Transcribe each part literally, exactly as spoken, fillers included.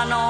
ละนอ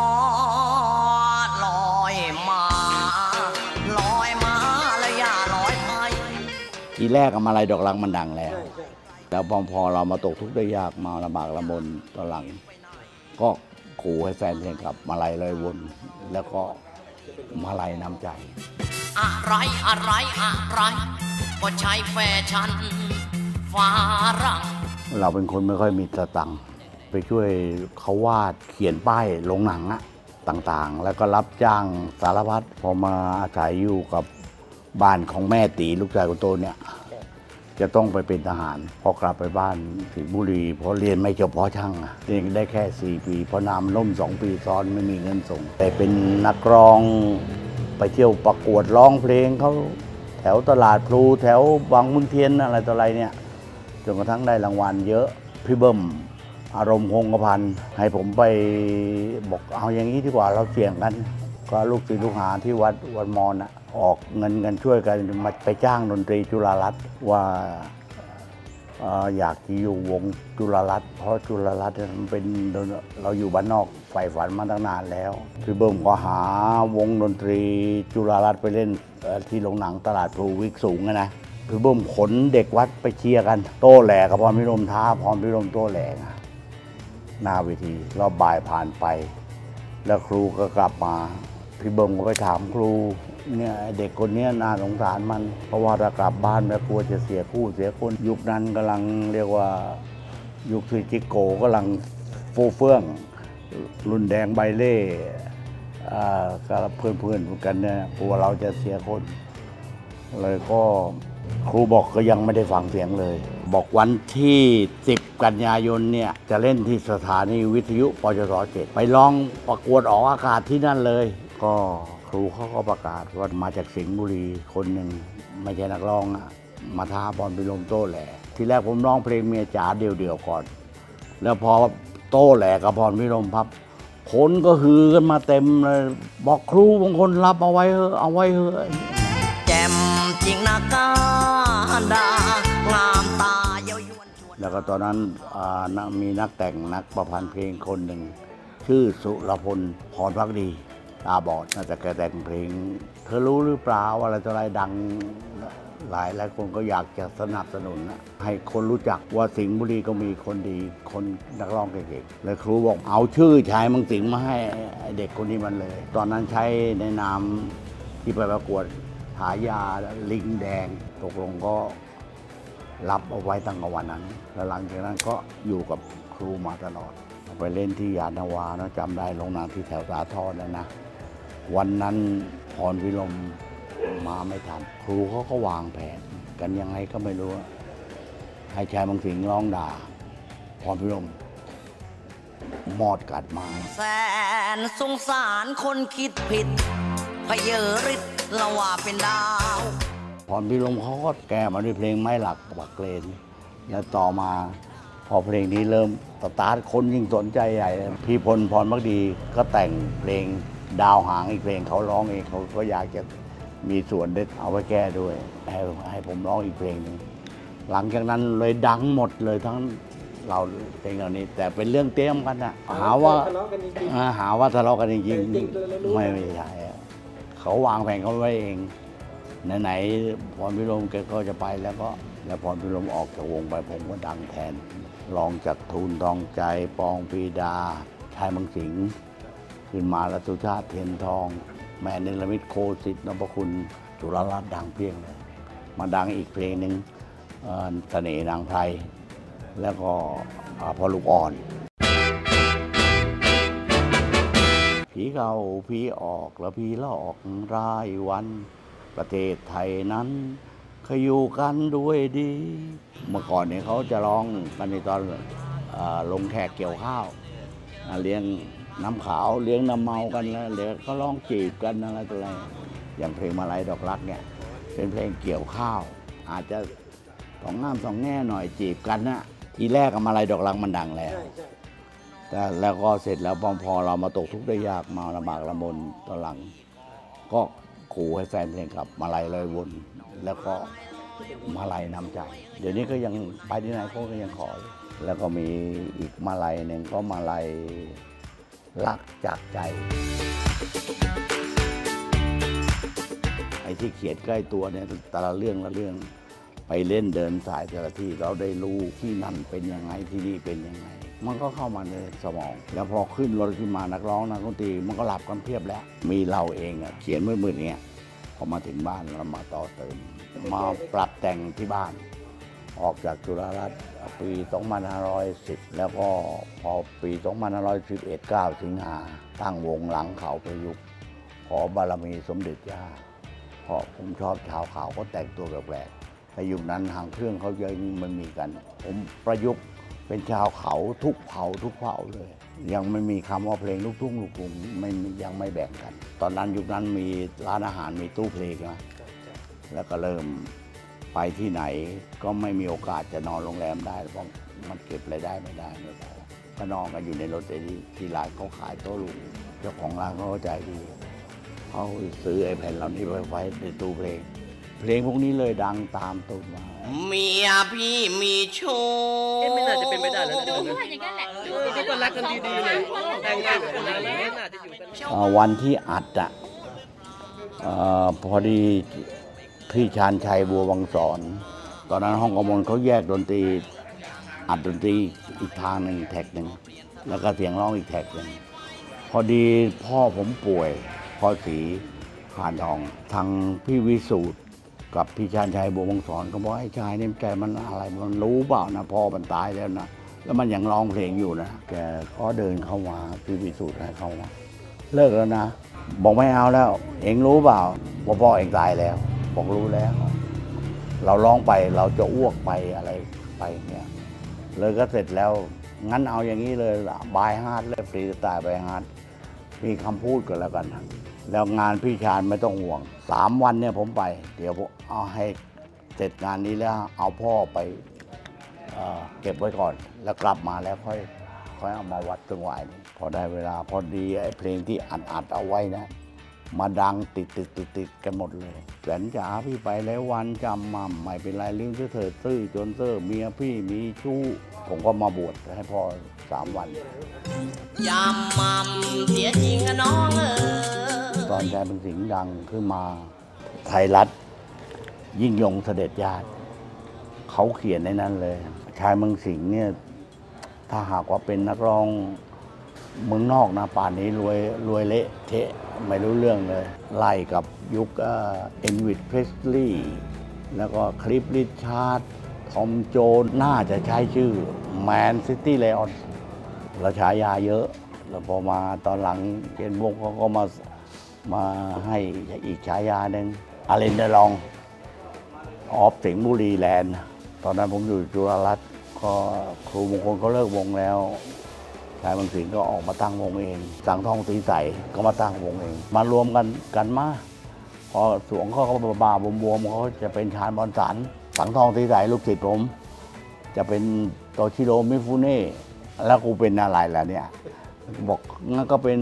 ลอยมาลอยมาแล้วอย่าลอยไปทีแรกมาลัยดอกรักมันดังแล้วแล้วพอพอเรามาตกทุกข์ได้ยากมาลำบากลำบนตอนหลังก็ขู่ให้แฟนเพลงกับมาลัยลอยวนแล้วก็มาลัยน้ำใจอะไรอะไรอะไรก็ใช้แฟชั่นฟ้ารังเราเป็นคนไม่ค่อยมีสตังค์ไปช่วยเขาวาดเขียนป้ายลงหนังอะต่างๆแล้วก็รับจ้างสารพัดพอมาอาศัยอยู่กับบ้านของแม่ตีลูกชายคนโตเนี่ยจะต้องไปเป็นทหารพอกลับไปบ้านสิงห์บุรีเพราะเรียนไม่จบเพราะช่างเรียนได้แค่สี่ปีเพราะน้ำล่มสองปีซ้อนไม่มีเงินส่งแต่เป็นนักร้องไปเที่ยวประกวดร้องเพลงเขาแถวตลาดพลูแถวบางมุนเทียนอะไรต่ออะไรเนี่ยจนกระทั่งได้รางวัลเยอะพี่เบิ้มอารมณ์คงกระพันให้ผมไปบอกเอาอย่างนี้ดีกว่าเราเสี่ยงกันก็ลูกศิษย์ลูกหาที่วัดวัดมอญนะออกเงินกันช่วยกันมาไปจ้างดนตรีจุฬารัตน์ว่าอยากจะอยู่วงจุฬารัตน์เพราะจุฬารัตน์มันเป็นเราอยู่บ้านนอกใฝ่ฝันมาตั้งนานแล้วพี่เบิ้มก็หาวงดนตรีจุฬารัตน์ไปเล่นที่โรงหนังตลาดพลูวิกสูงนะพี่เบิ้มขนเด็กวัดไปเชียร์กันโต้แหลกกับพรพิรมท้าพรพิรมโต้แหลกหน้าเวทีรอบบ่ายผ่านไปแล้วครูก็กลับมาพี่เบิ้มก็ไปถามครูเนี่ยเด็กคนนี้น่าสงสารมันเพราะว่าถ้ากลับบ้านแล้วกลัวจะเสียคู่เสียคนยุคนั้นกำลังเรียกว่ายุคที่จิโก้กำลังฟูเฟื่องรุ่นแดงใบเล่กับเพื่อนๆกันเนี่ยกลัวเราจะเสียคนเลยก็ครูบอกก็ยังไม่ได้ฟังเสียงเลยบอกวันที่สิบกันยายนเนี่ยจะเล่นที่สถานีวิทยุปจสเจ็ดไปลองประกวดออกอากาศที่นั่นเลยก็ครูเขาก็ประกาศว่ามาจากสิงห์บุรีคนหนึ่งไม่ใช่นักร้องอะมาท้าพรพิรมโต้แหลทีแรกผมร้องเพลงเมียจ๋าเดี่ยวๆก่อนแล้วพอโต้แหลกับพรพิรมพับคนก็ฮือกันมาเต็มเลยบอกครูบางคนรับเอาไว้เถอะเอาไว้เถอะแจ่มจริงนะกาดางามตาเยาวยวนชวนแล้วก็ตอนนั้นมีนักแต่งนักประพันธ์เพลงคนหนึ่งชื่อสุรพลพรภักดีตาบอดน่าจะแกแต่งเพลงเธอรู้หรือเปล่าอะไรต่ออะไรดังหลายหลายคนก็อยากจะสนับสนุนนะให้คนรู้จักว่าสิงห์บุรีก็มีคนดีคนนักร้องเก่งๆเลยครูบอกเอาชื่อชายมังสิงห์มาให้เด็กคนนี้มันเลยตอนนั้นใช้ในนามที่ไปประกวดฉายาลิงแดงตกลงก็รับเอาไว้ตั้งแต่วันนั้นแล้วหลังจากนั้นก็อยู่กับครูมาตลอดไปเล่นที่ยานนาวานะจำได้ลงนามที่แถวสาทรแล้วนะวันนั้นพรพิรมมาไม่ทันครูเขาก็วางแผนกันยังไงก็ไม่รู้ให้ชายมังสิงห์ร้องด่าพรพิรมมอดกัดมาแสนสงสารคนคิดผิดพเยอฤทธิ์ละว่าเป็นดาวพรพิรมเขาก็แก้มาด้วยเพลงไม้หลักปักเลนแล้วต่อมาพอเพลงนี้เริ่มสตาร์ทคนยิ่งสนใจใหญ่พี่พลพรภักดีก็แต่งเพลงดาวหางอีกเพลงเขาร้องเองเขาก็อยากจะมีส่วนได้เอาไว้แก้ด้วยให้ให้ผมร้องอีกเพลงหนึ่งหลังจากนั้นเลยดังหมดเลยทั้งเราเพลงเหล่านี้แต่เป็นเรื่องเตรียมกันนะหาว่าหาว่าทะเลาะกันจริงๆไม่ไม่ใช่เขาวางแผนเขาไว้เองไหนๆพรพิรมแกก็จะไปแล้วก็แล้วพรพิรมออกจากวงไปผมก็ดังแทนรองจากทูลทองใจปองปีดาชายมังสิงห์ขึ้นมาและสุชาติเทียนทองแม่เนรมิตโคสิทธิ์นพคุณจุฬารัตน์ดังเพียงเลยมาดังอีกเพลงหนึ่งเสน่ห์นางไพรแล้วก็พอลูกอ่อนผีเข้าผีออกแล้วผีลอกรายวันประเทศไทยนั้นเคยอยู่กันด้วยดีเมื่อก่อนเนี่ยเขาจะร้องกันในตอนลงแขกเกี่ยวข้าวเลี้ยงน้ำขาวเลี้ยงน้ำเมากันแล้วเดี๋ยวก็ร้องจีบกันอะไรตัวอะไรอย่างเพลงมาลัยดอกรักเนี่ยเป็นเพลงเกี่ยวข้าวอาจจะสองง่ามสองแง่หน่อยจีบกันนะทีแรกมาลัยดอกรักมันดังแล้วแต่แล้วก็เสร็จแล้วพอพอเรามาตกทุกข์ได้ยากมาลำบากลำบนตอนหลังก็ขู่ให้แฟนเพลงกับมาลัยลอยวนแล้วก็มาลัยน้ำใจเดี๋ยวนี้ก็ยังไปที่ไหนเขาก็ยังขอแล้วก็มีอีกมาลัยหนึ่งก็มาลัยรักจากใจไอ้ที่เขียนใกล้ตัวเนี่ยแต่ละเรื่องละเรื่องไปเล่นเดินสายแต่ละที่เราได้รู้ที่นั่นเป็นยังไงที่นี่เป็นยังไงมันก็เข้ามาในสมองแล้วพอขึ้นรถขึ้นมานักร้องนักดนตรีมันก็หลับกันเพียบแล้วมีเราเองอะเขียนมืดๆเนี่ยพอมาถึงบ้านเรามาต่อเติมมาปรับแต่งที่บ้านออกจากจุฬารัตน์ปีสองพันห้าร้อยสิบแล้วก็พอปีสองพันห้าร้อยสิบเอ็ด เก้าสิงหาตั้งวงหลังเขาประยุกต์ขอบารมีสมเด็จย่าเพราะผมชอบชาวเขาก็แต่งตัวแปลกๆในยุคนั้นทางเครื่องเขายังมันมีกันผมประยุกต์เป็นชาวเขาทุกเผ่าทุกเผ่าเลยยังไม่มีคำว่าเพลงลูกทุ่งลูกกรุงไม่ยังไม่แบ่งกันตอนนั้นยุคนั้นมีร้านอาหารมีตู้เพลงนะแล้วก็เริ่มไปที่ไหนก็ไม่มีโอกาสจะนอนโรงแรมได้เพราะมันเก็บรายได้ไม่ได้ไม่พอก็นอนกันอยู่ในรถที่ที่ร้านเขาขายโต๊ะลูกเจ้าของร้านเขาใจดีเขาซื้อไอ้แผ่นเหล่านี้ไปไว้ในตู้เพลงเพลงพวกนี้เลยดังตามตูมาเมียพี่มีชู้เอ๊ะไม่น่าจะเป็นไปได้แล้วนะดูว่าอย่างนั้นแหละดูนี่ก็รักกันดีๆเลยแต่งงานกันแล้วไม่น่าจะอยู่กันวันที่อัดอ่ะพอดีพี่ชาญชัยบัววังสอนตอนนั้นห้องกำมลเขาแยกดนตรีอัดดนตรีอีกทางหนึ่งแท็กหนึ่งแล้วก็เสียงร้องอีกแท็กหนึ่งพอดีพ่อผมป่วยพ่อศรีผ่านทองทางพี่วิสูตรกับพี่ชาญชัยบัววังสอนเขาบอกไอ้ชายนี่แกมันอะไรมันรู้เปล่านะพ่อมันตายแล้วนะแล้วมันยังร้องเพลงอยู่นะแกก็เดินเข้ามาพี่วิสูตรให้เข้ามาเลิกแล้วนะบอกไม่เอาแล้วเองรู้เปล่าว่าพ่อเองตายแล้วบอกรู้แล้วเราร้องไปเราจะอ้วกไปอะไรไปเนี่ยเลยก็เสร็จแล้วงั้นเอาอย่างนี้เลยบายฮาร์ดเลยฟรีสไตล์บายฮาร์ดมีคำพูดกันแล้วกันแล้วงานพี่ชาญไม่ต้องห่วงสามวันเนี่ยผมไปเดี๋ยวผมเอาให้เสร็จงานนี้แล้วเอาพ่อไปเอ่อเก็บไว้ก่อนแล้วกลับมาแล้วค่อยค่อยเอามาวัดจังหวะนี้พอได้เวลาพอดีไอ้เพลงที่อัดอัดเอาไว้นะมาดังติดติดติดติดกันหมดเลยแสนจ๋าพี่ไปแล้ววันจำมั่มไม่เป็นไรลืมเธอเธอซื่อจนเซ่อเมียพี่มีชู้ผมก็มาบวชให้พ่อสามวันยามมั่มเสียจริงอะน้องเออตอนชายเป็นสิงห์ดังขึ้นมาไทยรัฐยิ่งยงเสด็จญาติเขาเขียนในนั้นเลยชายเมืองสิงห์เนี่ยถ้าหากว่าเป็นนักร้องเมืองนอกนะป่านนี้รวยรวยเละเทะไม่รู้เรื่องเลยไล่กับยุคเอ็นวิดเพรสลีย์แล้วก็คลิปริชาร์ดทอมโจนน่าจะใช้ชื่อแมนซิตี้ไลออนเราฉายาเยอะแล้วพอมาตอนหลังเจนวงเขาก็มามาให้อีกฉายาหนึ่งอาเลนเดลองออฟสิงห์บุรีแลนด์ตอนนั้นผมอยู่จุฬารัตน์ก็ครูมงคลเขาเลิกวงแล้วชายเมืองสิงห์ก็ออกมาตั้งวงเองสังทองตีใสก็มาตั้งวงเองมารวมกันกันมาพอสวงเขาก็บาบวมๆเขาจะเป็นชานบอลสันสังทองตีใสลูกศิษย์ผมจะเป็นโตชิโร่มิฟุเน่แล้วกูเป็นอะไรล่ะเนี่ยบอกงั้นก็เป็น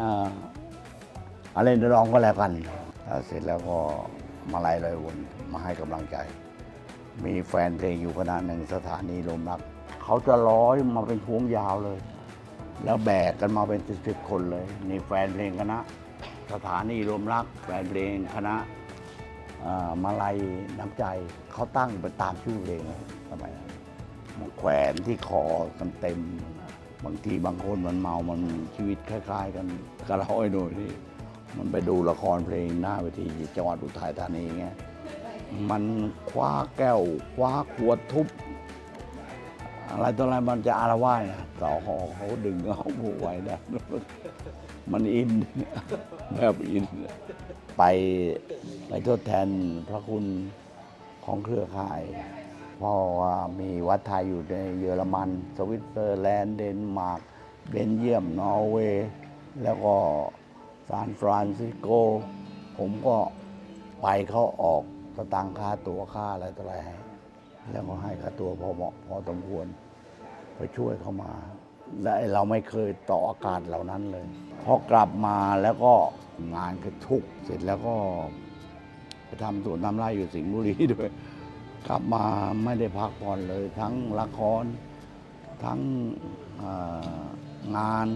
อะไรเดรองก็แล้วกันเสร็จแล้วก็มาไล่ลอยวนมาให้กำลังใจมีแฟนเพลงอยู่คณะหนึ่งสถานีลมรักเขาจะร้อยมาเป็นพวงยาวเลยแล้วแบกกันมาเป็นสิบคนเลยนี่แฟนเพลงคณะสถานีลมรักแฟนเพลงคณะมาลัยน้ำใจเขาตั้งเป็นตามชื่อเพลงทำไมมาแขวนที่คอกันเต็มบางทีบางคนมันเมามันชีวิตคล้ายๆกันกระเราไอ้หน่อยที่มันไปดูละครเพลงหน้าเวทีจังหวัดอุทัยธานีไงมันคว้าแก้วคว้าขวดทุบอะไรตัวอะไรมันจะอารวาสนะต่อหอเขาดึงเขาผูกไว้นะมันอินแบบอินไปไปทดแทนพระคุณของเครือข่ายเพราะว่ามีวัดไทยอยู่ในเยอรมันสวิตเซอร์แลนด์เดนมาร์กเบลเยียมนอร์เวย์แล้วก็ซานฟรานซิสโกผมก็ไปเขาออกสตางค์ค่าตั๋วค่าอะไรต่ออะไรให้แล้วก็ให้ค่าตัวพอเหมาะพอสมควรไปช่วยเขามาและเราไม่เคยต่ออากาศเหล่านั้นเลยพอกลับมาแล้วก็งานก็ทุกเสร็จแล้วก็ไปทำสวนทำไร่อยู่สิงห์บุรีด้วยกลับมาไม่ได้พักผ่อนเลยทั้งละครทั้งงาน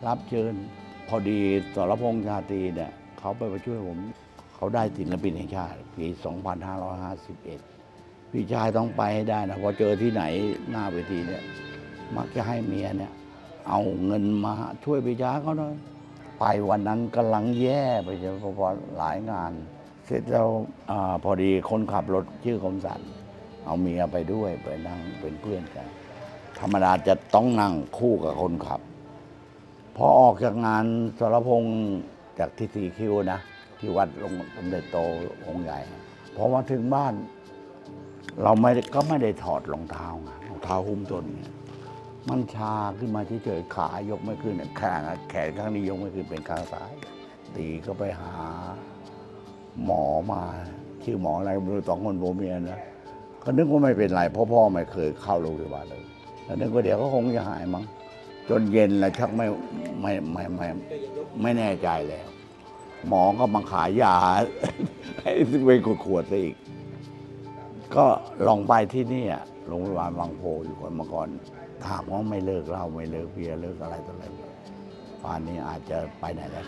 รับเชิญพอดีสรพงษ์ชาตรีเนี่ยเขาไปมาช่วยผมเขาได้ศิลปินแห่งชาติปี สองพันห้าร้อยห้าสิบเอ็ด พี่ชายต้องไปให้ได้นะพอเจอที่ไหนหน้าเวทีเนี่ยมักจะให้เมียเนี่ยเอาเงินมาช่วยพี่ชายเขาหน่อยไปวันนั้นกำลังแย่ไปเจอพอหลายงานเสร็จแล้วอาพอดีคนขับรถชื่อคมสันเอาเมียไปด้วยไปนั่งเป็นเพื่อนกันธรรมดาจะต้องนั่งคู่กับคนขับพอออกจากงานสรพงษ์จากที่สีคิวนะที่วัดหลวงสมเด็จโตองค์ใหญ่พอมาถึงบ้านเราไม่ก็ไม่ได้ถอดรองเท้าไงรองเท้าหุ้มต้นเนี่ยมันชาขึ้นมาเฉยๆขายกไม่ขึ้นแขนแขนข้างนี้ยกไม่ขึ้นเป็นข้างซ้ายตีก็ไปหาหมอมาชื่อหมออะไรไม่รู้สองคนผัวเมียนะก็นึกว่าไม่เป็นไรเพราะพ่อไม่เคยเข้าโรงพยาบาลเลยแล้วนึกว่าเดี๋ยวก็คงจะหายมั้งจนเย็นแล้วชักไม่ไม่ไม่ไม่ไม่แน่ใจแล้ว หมอก็มาขายยา ให้เป็นขวดๆซะอีกก็ลองไปที่นี่โรงพยาบาลบางโพอยู่คนมาก่อนถามว่าไม่เลิกเหล้าไม่เลิกเบียร์เลิกอะไรต่ออะไรป่านนี้อาจจะไปไหนได้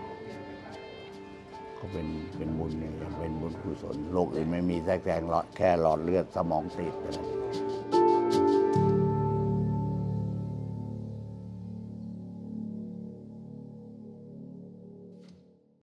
ก็เป็นเป็นบุญเนี่ยเป็นบุญกุศลโรคอื่นไม่มีแทรกแซงหลอดแค่หลอดเลือดสมองตีบเท่านั้น